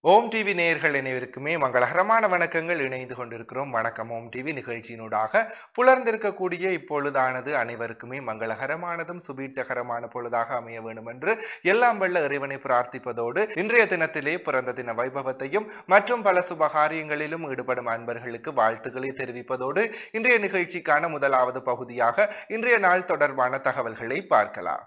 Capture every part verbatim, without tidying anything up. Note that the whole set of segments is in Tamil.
ஓம் டிவி நேயர்கள் அனைவருக்குமே மங்களகரமான வணக்கங்கள். இணைந்து கொண்டிருக்கிறோம் வணக்கம் ஓம் டிவி நிகழ்ச்சியினூடாக. புலர்ந்திருக்கக்கூடிய இப்பொழுதானது அனைவருக்குமே மங்களகரமானதும் சுபீட்சகரமான பொழுதாக அமைய வேண்டும் என்று எல்லாம் வல்ல இறைவனை பிரார்த்திப்பதோடு, இன்றைய தினத்திலே பிறந்த தின வைபவத்தையும் மற்றும் பல சுபகாரியங்களிலும் ஈடுபடும் அன்பர்களுக்கு வாழ்த்துக்களை தெரிவிப்பதோடு, இன்றைய நிகழ்ச்சிக்கான முதலாவது பகுதியாக இன்றைய நாள் தொடர்பான தகவல்களை பார்க்கலாம்.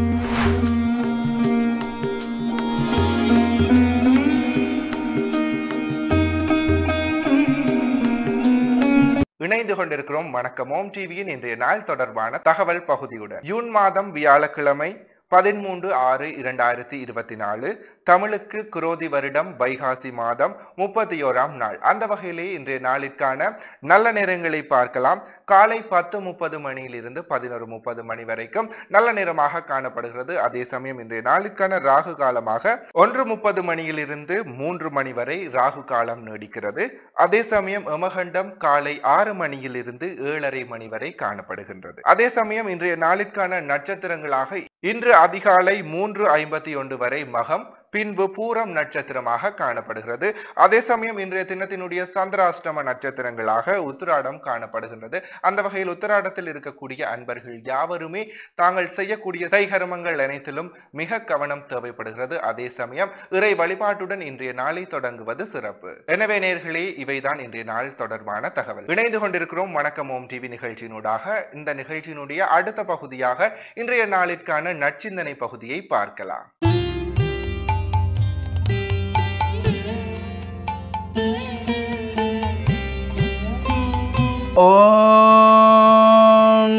இணைந்து கொண்டிருக்கிறோம் வணக்கம் ஓம் டிவியின் இன்றைய நாள் தொடர்பான தகவல் பகுதியுடன். ஜூன் மாதம் வியாழக்கிழமை பதிமூன்று ஆறு இரண்டாயிரத்தி இருபத்தி நாலு, தமிழுக்கு குரோதி வருடம் வைகாசி மாதம் முப்பத்தி ஓராம் நாள். அந்த வகையிலே இன்றைய நாளிற்கான நல்ல நேரங்களை பார்க்கலாம். காலை பத்து முப்பது மணியிலிருந்து பதினொரு முப்பது மணி வரைக்கும் நல்ல நேரமாக காணப்படுகிறது. அதே சமயம் இன்றைய நாளிற்கான ராகு காலமாக ஒன்று முப்பது மணியிலிருந்து மூன்று மணி வரை ராகு காலம் நீடிக்கிறது. அதே சமயம் யமகண்டம் காலை ஆறு மணியிலிருந்து ஏழரை மணி வரை காணப்படுகின்றது. அதே சமயம் இன்றைய நாளிற்கான நட்சத்திரங்களாக இன்று அதிகாலை மூன்று ஐம்பத்தி ஒன்று வரை மகம், பின்பு பூரம் நட்சத்திரமாக காணப்படுகிறது. அதே சமயம் இன்றைய தினத்தினுடைய சந்திராஷ்டம நட்சத்திரங்களாக உத்திராடம் காணப்படுகின்றது. அந்த வகையில் உத்திராடத்தில் இருக்கக்கூடிய அன்பர்கள் யாவருமே தாங்கள் செய்யக்கூடிய சைகர்மங்கள் அனைத்திலும் மிக கவனம் தேவைப்படுகிறது. அதே சமயம் இறை வழிபாட்டுடன் இன்றைய நாளை தொடங்குவது சிறப்பு. எனவே நேர்களே, இவைதான் இன்றைய நாள் தொடர்பான தகவல். இணைந்து கொண்டிருக்கிறோம் வணக்கம் ஓம் டிவி நிகழ்ச்சியினூடாக. இந்த நிகழ்ச்சியினுடைய அடுத்த பகுதியாக இன்றைய நாளிற்கான நற்சிந்தனை பகுதியை பார்க்கலாம். ஓம்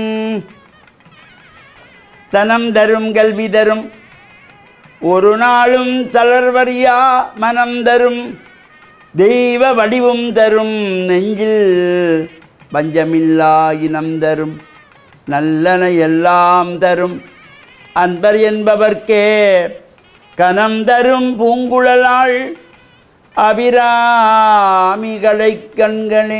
தனம் தரும் கல்வி தரும் ஒரு நாளும் தளர்வறியா மனம் தரும் தெய்வ வடிவும் தரும் நெஞ்சில் பஞ்சமில்லா இனம் தரும் நல்லன எல்லாம் தரும் அன்பர் என்பவர்க்கே கனம் தரும் பூங்குழலாள் அபிராமிகளை கண்களே.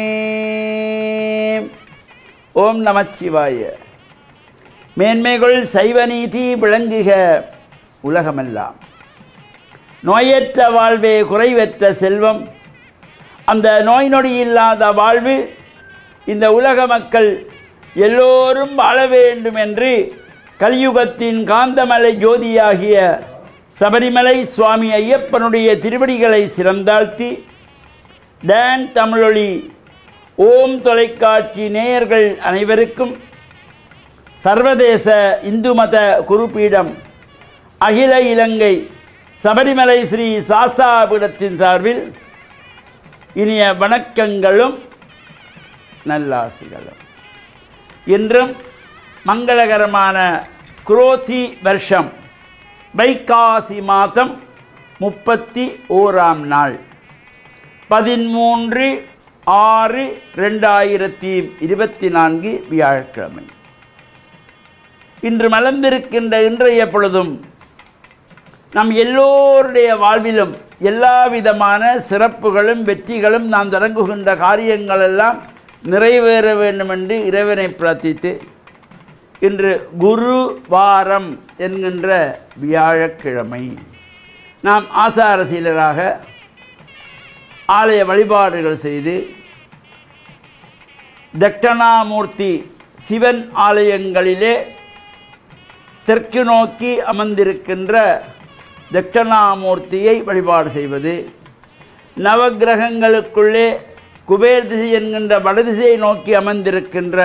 ஓம் நமச்சிவாய. மேன்மைகள் சைவ நீதி விளங்குக உலகமெல்லாம். நோயற்ற வாழ்வே குறைவற்ற செல்வம். அந்த நோய் நொடி இல்லாத வாழ்வு இந்த உலக மக்கள் எல்லோரும் வாழ வேண்டும் என்று கலியுகத்தின் காந்தமலை ஜோதியாகிய சபரிமலை சுவாமி ஐயப்பனுடைய திருவடிகளை சிறந்தாழ்த்தி, டான் தமிழொலி ஓம் தொலைக்காட்சி நேயர்கள் அனைவருக்கும் சர்வதேச இந்து மத குருபீடம் அகில இலங்கை சபரிமலை ஸ்ரீ சாஸ்தாபீடத்தின் சார்பில் இனிய வணக்கங்களும் நல்லாசிகளும். இன்றும் மங்களகரமான குரோதி வருஷம் வைகாசி மாதம் முப்பத்தி ஓராம் நாள் பதிமூன்று ஆறு ரெண்டாயிரத்தி இருபத்தி நான்கு வியாழக்கிழமை. இன்று மலர்ந்திருக்கின்ற இன்றைய பொழுதும் நம் எல்லோருடைய வாழ்விலும் எல்லா விதமான சிறப்புகளும் வெற்றிகளும் நாம் தொடங்குகின்ற காரியங்களெல்லாம் நிறைவேற வேண்டும் என்று இறைவனை பிரார்த்தித்து, இன்று குரு வாரம் என்கின்ற வியாழக்கிழமை நாம் ஆசாரசீலராக ஆலய வழிபாடுகள் செய்து தட்சணாமூர்த்தி சிவன் ஆலயங்களிலே தெற்கு நோக்கி அமர்ந்திருக்கின்ற தட்சணாமூர்த்தியை வழிபாடு செய்வது, நவக்கிரகங்களுக்குள்ளே குபேர் திசை என்கின்ற வடதிசையை நோக்கி அமர்ந்திருக்கின்ற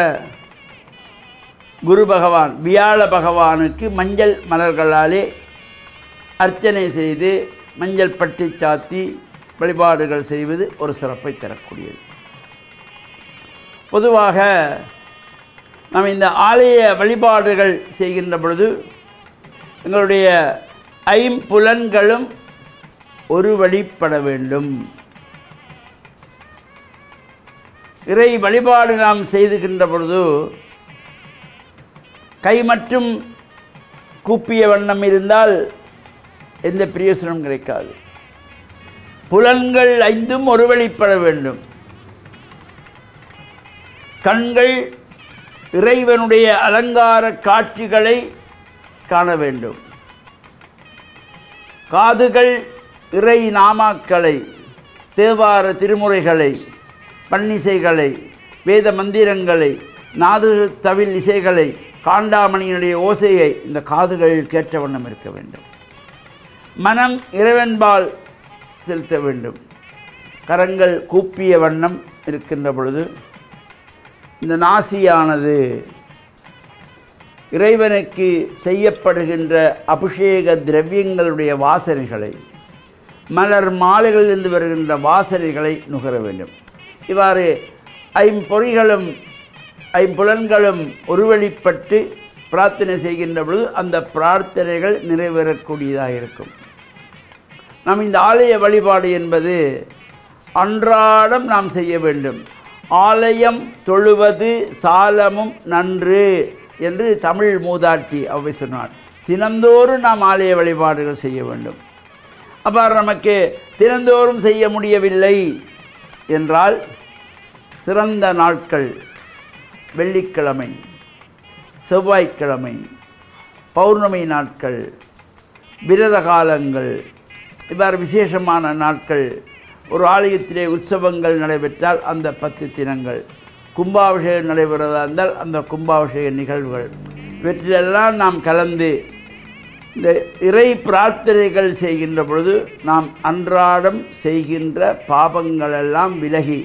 குரு பகவான் வியாழ பகவானுக்கு மஞ்சள் மலர்களாலே அர்ச்சனை செய்து மஞ்சள் பட்டி சாத்தி வழிபாடுகள் செய்வது ஒரு சிறப்பை தரக்கூடியது. பொதுவாக நாம் இந்த ஆலய வழிபாடுகள் செய்கின்ற பொழுது எங்களுடைய ஐம்புலன்களும் ஒரு வழிபட வேண்டும். இறை வழிபாடு நாம் செய்துகின்ற பொழுது கை மட்டும் கூப்பிய வண்ணம் இருந்தால் எந்த பிரயோசனம் கிடைக்காது. புலன்கள் ஐந்தும் ஒரு வழிபட வேண்டும். கண்கள் இறைவனுடைய அலங்கார காட்சிகளை காண வேண்டும். காதுகள் இறை நாமாக்களை, தேவார திருமுறைகளை, பன்னிசைகளை, வேத மந்திரங்களை, நாது தவில் இசைகளை, காண்டாமணியினுடைய ஓசையை இந்த காதுகளில் கேட்ட வண்ணம் இருக்க வேண்டும். மனம் இறைவன்பால் செலுத்த வேண்டும். கரங்கள் கூப்பிய வண்ணம் இருக்கின்ற பொழுது இந்த நாசியானது இறைவனுக்கு செய்யப்படுகின்ற அபிஷேக திரவியங்களுடைய வாசனைகளை, மலர் மாலைகளிலிருந்து வருகின்ற வாசனைகளை நுகர வேண்டும். இவ்வாறு ஐம்பொறிகளும் ஐம்புலன்களும் ஒருவழிப்பட்டு பிரார்த்தனை செய்கின்ற பொழுது அந்த பிரார்த்தனைகள் நிறைவேறக்கூடியதாக இருக்கும். நாம் இந்த ஆலய வழிபாடு என்பது அன்றாடம் நாம் செய்ய வேண்டும். ஆலயம் தொழுவது சாலமும் நன்று என்று தமிழ் மூதாட்டி அவை சொன்னார். தினந்தோறும் நாம் ஆலய வழிபாடுகள் செய்ய வேண்டும். அவ்வாறு நமக்கு தினந்தோறும் செய்ய முடியவில்லை என்றால் சிறந்த நாட்கள் வெள்ளிக்கிழமை, செவ்வாய்க்கிழமை, பௌர்ணமி நாட்கள், விரத காலங்கள், இவ்வாறு விசேஷமான நாட்கள், ஒரு ஆலயத்திலே உற்சவங்கள் நடைபெற்றால் அந்த பத்து தினங்கள், கும்பாபிஷேகம் நடைபெறுவதாக இருந்தால் அந்த கும்பாபிஷேக நிகழ்வுகள், இவற்றிலெல்லாம் நாம் கலந்து இந்த இறை பிரார்த்தனைகள் செய்கின்ற பொழுது நாம் அன்றாடம் செய்கின்ற பாபங்களெல்லாம் விலகி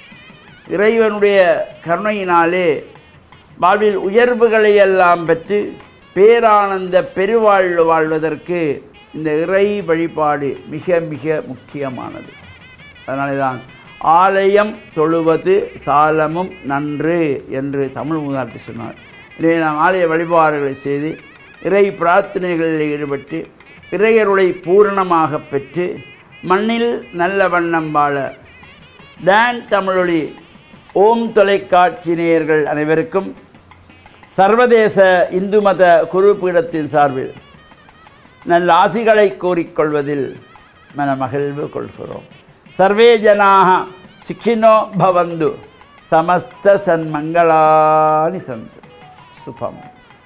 இறைவனுடைய கருணையினாலே வாழ்வில் உயர்வுகளை எல்லாம் பெற்று பேரானந்த பெருவாழ்வு வாழ்வதற்கு இந்த இறை வழிபாடு மிக மிக முக்கியமானது. அதனாலே தான் ஆலயம் தொழுவது சாலமும் நன்று என்று தமிழ் மூதாட்டி சொன்னார். இதை நாம் ஆலய வழிபாடுகளை செய்து இறை பிரார்த்தனைகளில் ஈடுபட்டு இறையருளை பூரணமாக பெற்று மண்ணில் நல்ல வண்ணம் வாழ டான் தமிழொலி ஓம் தொலைக்காட்சி நேயர்கள் அனைவருக்கும் சர்வதேச இந்து மத குருபீடத்தின் சார்பில் நல்ல ஆசிகளை கோரிக்கொள்வதில் மனமகிழ்வு கொள்கிறோம். சர்வே ஜனாக சுகினோ பவந்து சமஸ்த சன்மங்களானி சந்து. சுபம்.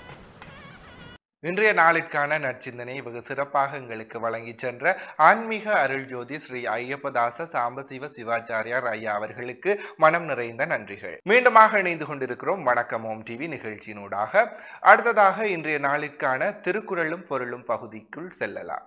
இன்றைய நாளிற்கான நற்சிந்தனை வெகு சிறப்பாக எங்களுக்கு வழங்கி சென்ற ஆன்மீக அருள் ஜோதி ஸ்ரீ ஐயப்பதாச சாம்பசிவ சிவாச்சாரியார் ஐயா அவர்களுக்கு மனம் நிறைந்த நன்றிகள். மீண்டுமாக இணைந்து கொண்டிருக்கிறோம் வணக்கம் ஓம் டிவி நிகழ்ச்சியினூடாக. அடுத்ததாக இன்றைய நாளிற்கான திருக்குறளும் பொருளும் பகுதிக்குள் செல்லலாம்.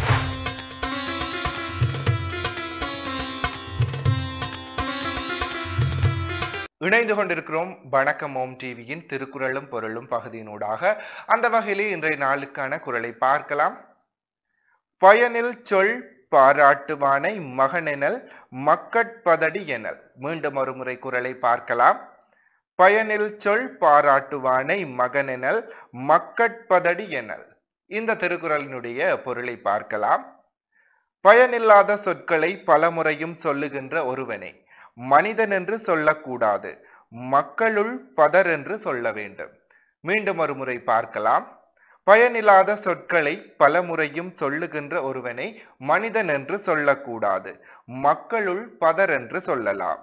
இணைந்து கொண்டிருக்கிறோம் வணக்கம் ஓம் டிவியின் திருக்குறளும் பொருளும் பகுதியினூடாக. அந்த வகையிலே இன்றைய நாளுக்கான குறளை பார்க்கலாம். பயனில் சொல் பாராட்டுவானை மகனெனல் மக்கட்பதடி எனல். மீண்டும் ஒரு முறை குறளை பார்க்கலாம். பயனில் சொல் பாராட்டுவானை மகனெனல் மக்கட்பதடி எனல். இந்த திருக்குறளினுடைய பொருளை பார்க்கலாம். பயனில்லாத சொற்களை பலமுறையும் சொல்லுகின்ற ஒருவனை மனிதன் என்று சொல்லக்கூடாது, மக்களுள் பதர் என்று சொல்ல வேண்டும். மீண்டும் ஒரு முறை பார்க்கலாம். பயனில்லாத சொற்களை பல முறையும் சொல்லுகின்ற ஒருவனை மனிதன் என்று சொல்லக்கூடாது, மக்களுள் பதர் என்று சொல்லலாம்.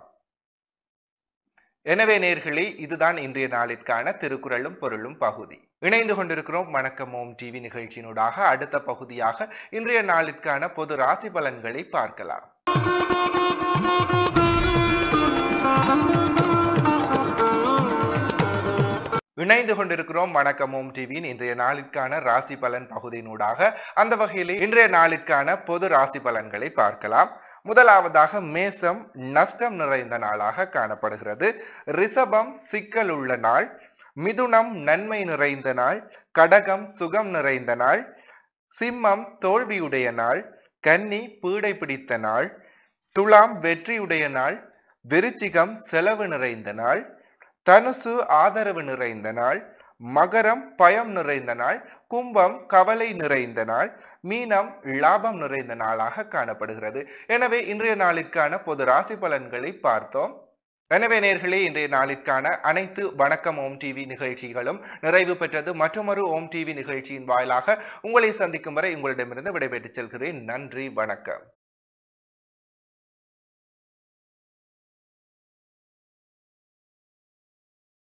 எனவே நேர்களே, இதுதான் இன்றைய நாளிற்கான திருக்குறளும் பொருளும் பகுதி. இணைந்து கொண்டிருக்கிறோம் வணக்கம் ஓம் டிவி நிகழ்ச்சியினூடாக. அடுத்த பகுதியாக இன்றைய நாளிற்கான பொது ராசி பலன்களை பார்க்கலாம். இணைந்து கொண்டிருக்கிறோம் வணக்கம் ஓம் டிவியின் இன்றைய நாளிற்கான ராசி பலன் பகுதியினூடாக. அந்த வகையிலே இன்றைய நாளிற்கான பொது ராசி பலன்களை பார்க்கலாம். முதலாவதாக மேசம் நஷ்டம் நிறைந்த நாளாக காணப்படுகிறது. ரிஷபம் சிக்கல் உள்ள நாள், மிதுனம் நன்மை நிறைந்த நாள், கடகம் சுகம் நிறைந்த நாள், சிம்மம் தோல்வியுடைய நாள், கன்னி பீடை பிடித்த நாள், துலாம் வெற்றியுடைய நாள், விருச்சிகம் செலவு நிறைந்த நாள், தனுசு ஆதரவு நிறைந்த நாள், மகரம் பயம் நிறைந்த நாள், கும்பம் கவலை நிறைந்த நாள், மீனம் லாபம் நிறைந்த நாளாக காணப்படுகிறது. எனவே இன்றைய நாளிற்கான பொது ராசி பலன்களை பார்த்தோம். எனவே நேர்களே, இன்றைய நாளிற்கான அனைத்து வணக்கம் ஓம் டிவி நிகழ்ச்சிகளும் நிறைவு பெற்றது. மற்றொரு ஓம் டிவி நிகழ்ச்சியின் வாயிலாக உங்களை சந்திக்கும் வரை உங்களிடமிருந்து விடைபெற்றுச் செல்கிறேன். நன்றி, வணக்கம்.